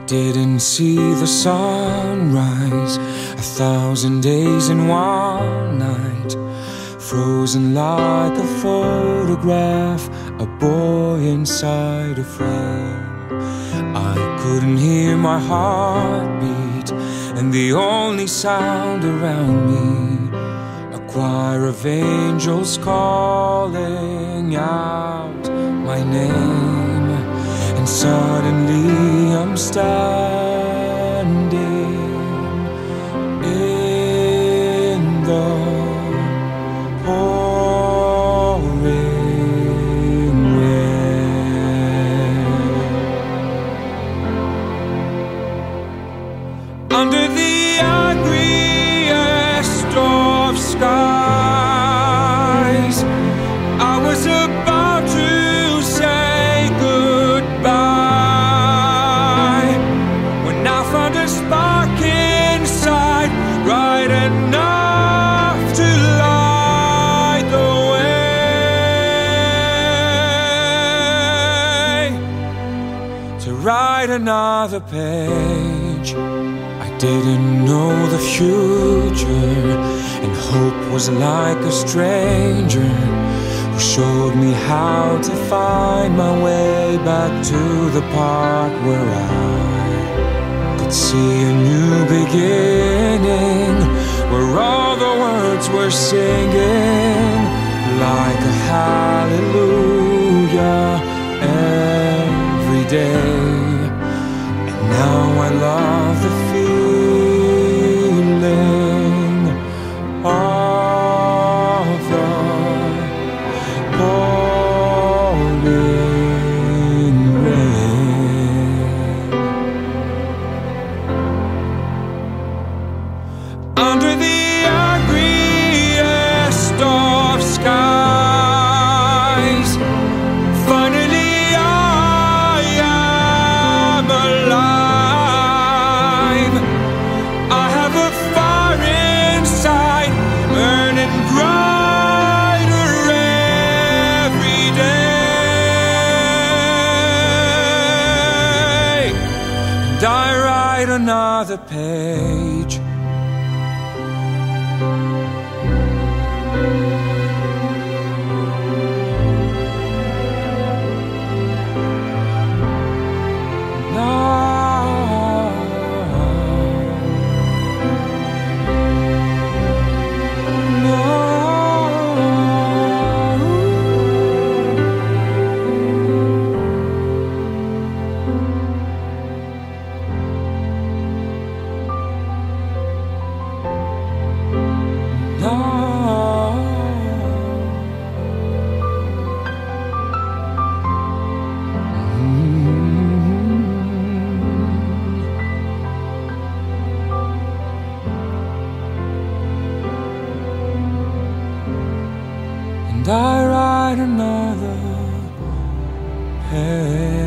didn't see the sunrise 1,000 days in one night, frozen like a photograph, a boy inside a frame. I couldn't hear my heartbeat, and the only sound around me, a choir of angels calling out my name. And suddenly I'm standing in the pouring rain, under the angriest of skies. I was about to say goodbye when I found a spark inside, bright enough to light the way, to write another page. I didn't know the future, and hope was like a stranger who showed me how to find my way back to the part where I could see a new beginning, where all the words were singing like a hallelujah every day. And now I love the feeling of the pouring rain, under the angriest of skies. Finally I am alive. I have a fire inside, burning brighter every day. And I write another page. And I write another page.